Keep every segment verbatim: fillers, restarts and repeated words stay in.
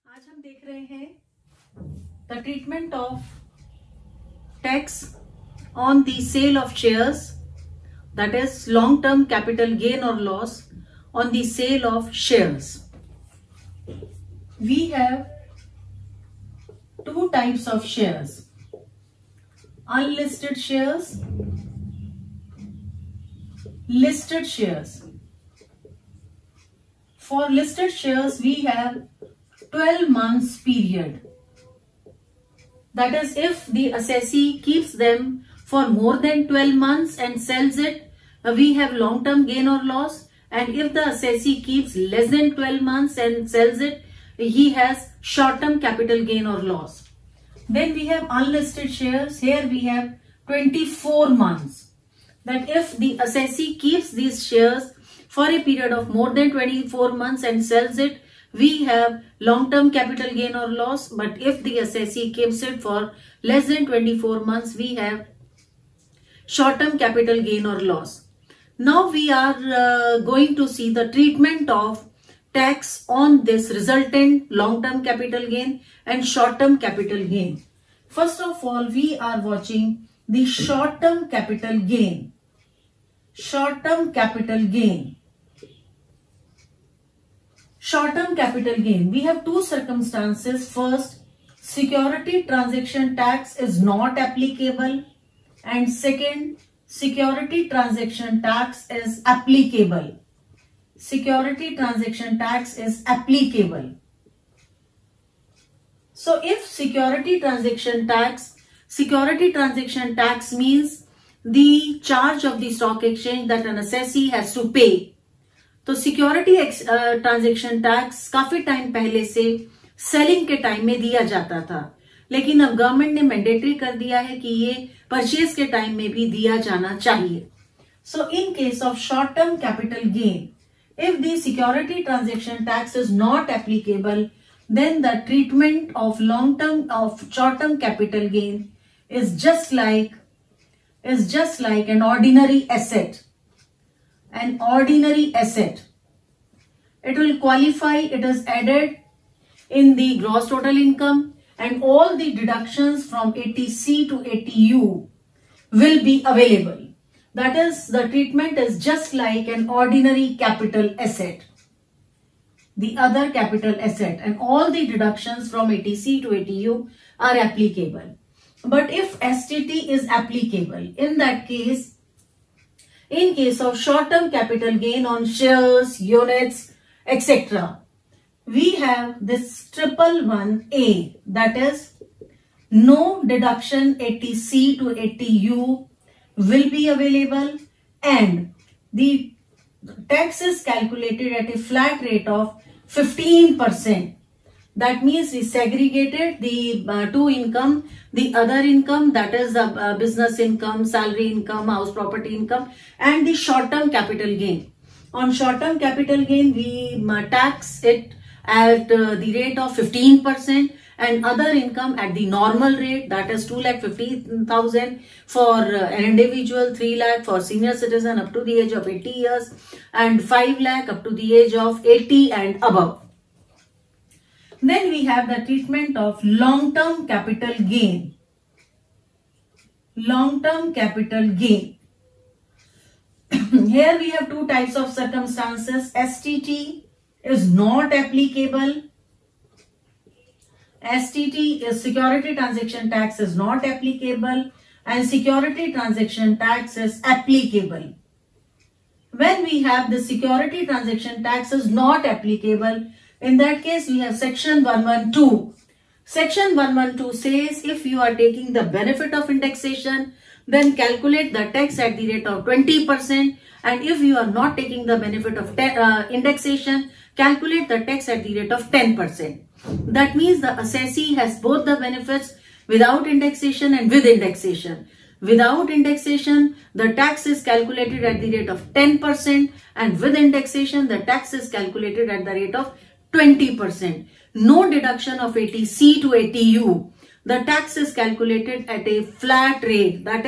आज हम देख रहे हैं the treatment of tax on the sale of shares, that is long term capital gain और loss on the sale of shares. We have two types of shares: unlisted shares, listed shares. For listed shares, we have twelve months period. That is, if the assessee keeps them for more than twelve months and sells it, we have long-term gain or loss. And if the assessee keeps less than twelve months and sells it, he has short-term capital gain or loss. Then we have unlisted shares. Here we have twenty-four months. That if the assessee keeps these shares for a period of more than twenty-four months and sells it, we have long-term capital gain or loss. But if the assessee keeps it for less than twenty-four months, we have short-term capital gain or loss. Now we are uh, going to see the treatment of tax on this resultant long-term capital gain and short-term capital gain. First of all, we are watching the short-term capital gain. Short-term capital gain. Short-term capital gain. We have two circumstances. First, security transaction tax is not applicable. And second, security transaction tax is applicable. Security transaction tax is applicable. So if security transaction tax, security transaction tax means the charge of the stock exchange that an assessee has to pay. तो security transaction tax काफी time पहले से selling के time में दिया जाता था, लेकिन अब गवर्नमेंट ने मैंडेटरी कर दिया है कि ये परचेज के टाइम में भी दिया जाना चाहिए. So in case of short term capital gain, if the security transaction tax is not applicable, then the treatment of long term of short term capital gain is just like is just like an ordinary asset. An ordinary asset. It will qualify, it is added in the gross total income, and all the deductions from A T C to A T U will be available. That is, the treatment is just like an ordinary capital asset, the other capital asset, and all the deductions from A T C to A T U are applicable. But if S T T is applicable, in that case, in case of short-term capital gain on shares, units, et cetera, we have this triple one A, that is, no deduction A T C to A T U will be available, and the tax is calculated at a flat rate of fifteen percent. That means we segregated the uh, two income, the other income, that is the uh, business income, salary income, house property income, and the short-term capital gain. On short-term capital gain, we uh, tax it at uh, the rate of fifteen percent, and other income at the normal rate, that is two lakh fifty thousand for uh, an individual, three lakh for senior citizen up to the age of eighty years, and five lakh up to the age of eighty and above. Then we have the treatment of long-term capital gain. Long-term capital gain. Here we have two types of circumstances. S T T is not applicable. S T T is security transaction tax is not applicable, and security transaction tax is applicable. When we have the security transaction tax is not applicable, in that case we have section one twelve. Section one twelve says if you are taking the benefit of indexation, then calculate the tax at the rate of twenty percent, and if you are not taking the benefit of uh, indexation, calculate the tax at the rate of ten percent. That means the assessee has both the benefits without indexation and with indexation. Without indexation, the tax is calculated at the rate of ten percent, and with indexation, the tax is calculated at the rate of twenty percent. No deduction of A T C to A T U. The tax is calculated at a flat rate. That is,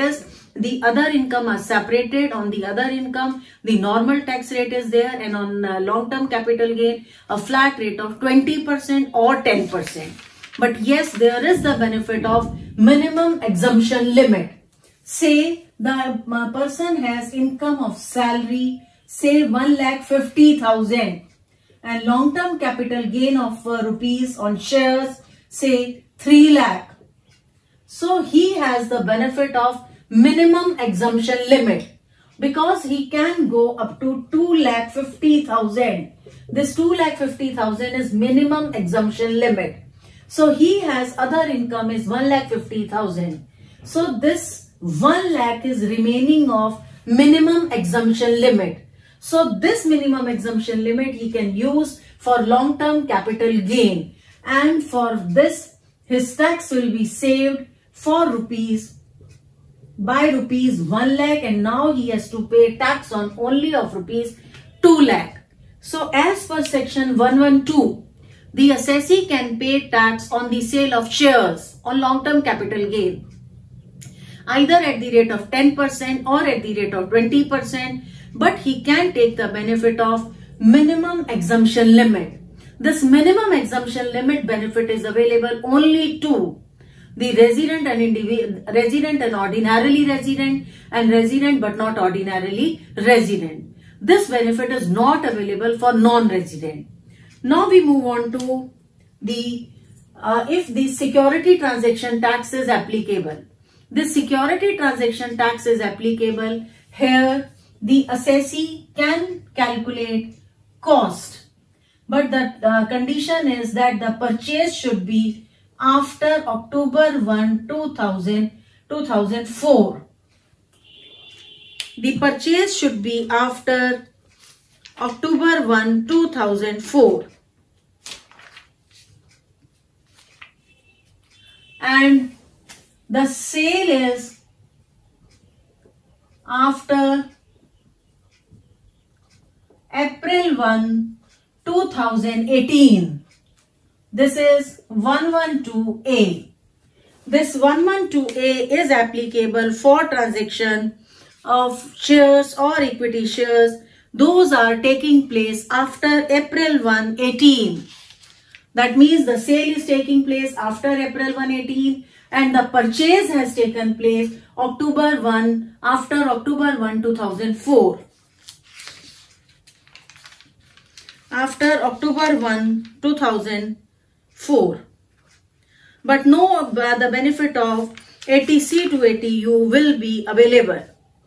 the other income are separated. On the other income, the normal tax rate is there, and on uh, long-term capital gain, a flat rate of twenty percent or ten percent. But yes, there is the benefit of minimum exemption limit. Say the uh, person has income of salary, say one lakh fifty thousand, and long-term capital gain of uh, rupees on shares, say three lakh. So he has the benefit of minimum exemption limit because he can go up to two lakh fifty thousand. This two lakh fifty thousand is minimum exemption limit. So he has other income is one lakh fifty thousand. So this one lakh is remaining of minimum exemption limit. So this minimum exemption limit he can use for long-term capital gain, and for this his tax will be saved for rupees by rupees one lakh, and now he has to pay tax on only of rupees two lakh. So as per section one twelve, the assessee can pay tax on the sale of shares on long-term capital gain, either at the rate of ten percent or at the rate of twenty percent, but he can take the benefit of minimum exemption limit. This minimum exemption limit benefit is available only to the resident and individual, resident and ordinarily resident, and resident but not ordinarily resident. This benefit is not available for non-resident. Now we move on to the uh, if the security transaction tax is applicable. This security transaction tax is applicable. Here the assessee can calculate cost, but the uh, condition is that the purchase should be after October first, two thousand, two thousand four. The purchase should be after October first, two thousand four. And the sale is after April first, two thousand eighteen. This is one twelve A. This one twelve A is applicable for transaction of shares or equity shares. Those are taking place after April first, eighteen. That means the sale is taking place after April first, eighteen, and the purchase has taken place October first, after October first, two thousand four. After October first, two thousand four. But no, uh, the benefit of A T C to A T U will be available.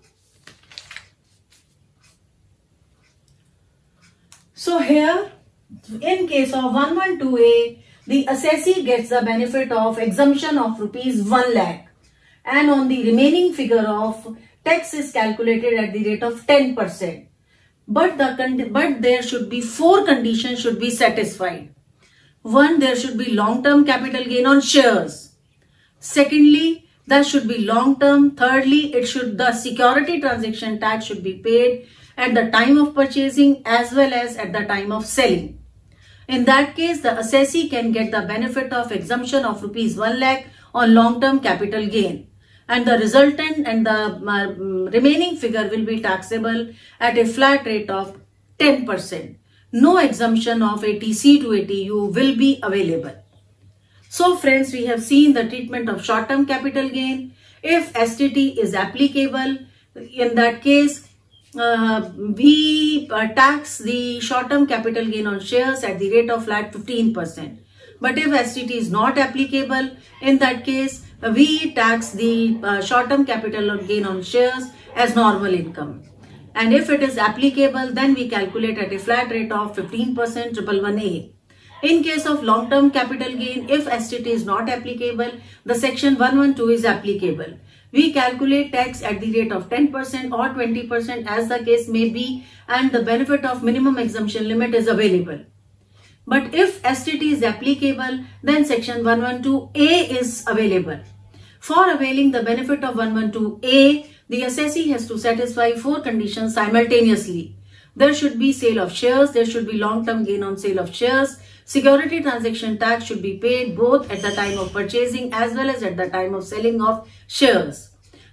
So here, in case of one twelve A, the assessee gets the benefit of exemption of rupees one lakh, and on the remaining figure of tax is calculated at the rate of ten percent. But the but there should be four conditions should be satisfied. One, there should be long-term capital gain on shares. Secondly, there should be long-term. Thirdly, it should the security transaction tax should be paid at the time of purchasing as well as at the time of selling. In that case, the assessee can get the benefit of exemption of rupees one lakh on long-term capital gain, and the resultant and the uh, remaining figure will be taxable at a flat rate of ten percent. No exemption of A T C to A T U will be available. So friends, we have seen the treatment of short-term capital gain. If S T T is applicable, in that case, uh, we uh, tax the short-term capital gain on shares at the rate of flat fifteen percent. But if S T T is not applicable, in that case, we tax the uh, short-term capital gain on shares as normal income. And if it is applicable, then we calculate at a flat rate of fifteen percent one eleven A. In case of long-term capital gain, if S T T is not applicable, the section one twelve is applicable. We calculate tax at the rate of ten percent or twenty percent as the case may be, and the benefit of minimum exemption limit is available. But if S T T is applicable, then section one twelve A is available. For availing the benefit of one twelve A, the assessee has to satisfy four conditions simultaneously. There should be sale of shares, there should be long-term gain on sale of shares, security transaction tax should be paid both at the time of purchasing as well as at the time of selling of shares.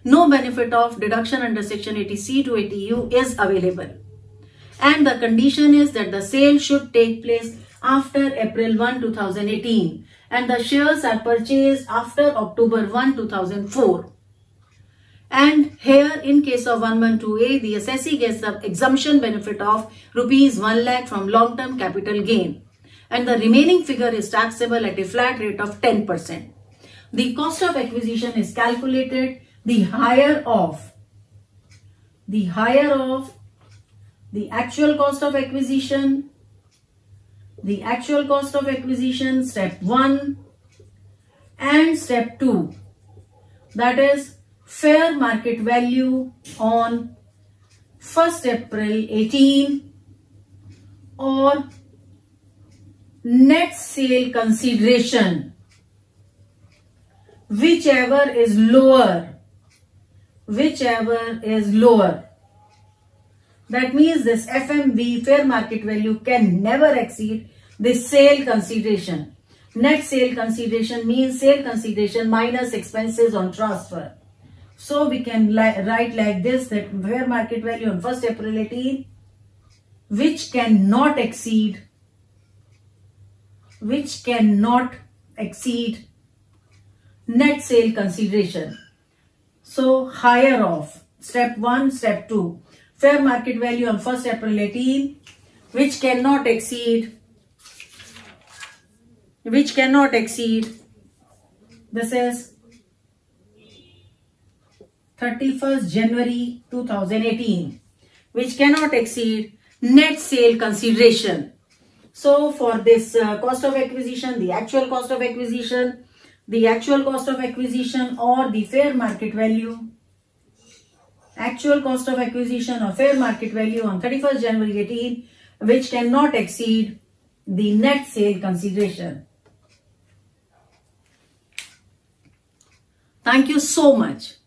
no benefit of deduction under section eighty C to eighty U is available. And the condition is that the sale should take place after April first, two thousand eighteen, and the shares are purchased after October first, two thousand four. And here in case of one twelve A, the assessee gets the exemption benefit of rupees one lakh from long-term capital gain, and the remaining figure is taxable at a flat rate of ten percent. The cost of acquisition is calculated the higher of the higher of the actual cost of acquisition, the actual cost of acquisition, step one, and step two, that is fair market value on first April eighteen, or net sale consideration, whichever is lower, whichever is lower. That means this F M V, fair market value, can never exceed the sale consideration. Net sale consideration means sale consideration minus expenses on transfer. So we can li write like this, that fair market value on first April eighteen, which cannot exceed, which cannot exceed net sale consideration. So higher of step one, step two. Fair market value on first April eighteen, which cannot exceed, which cannot exceed, this is thirty-first January two thousand eighteen, which cannot exceed net sale consideration. So for this uh, cost of acquisition, the actual cost of acquisition, the actual cost of acquisition or the fair market value, actual cost of acquisition or fair market value on thirty-first January eighteen, which cannot exceed the net sale consideration. Thank you so much.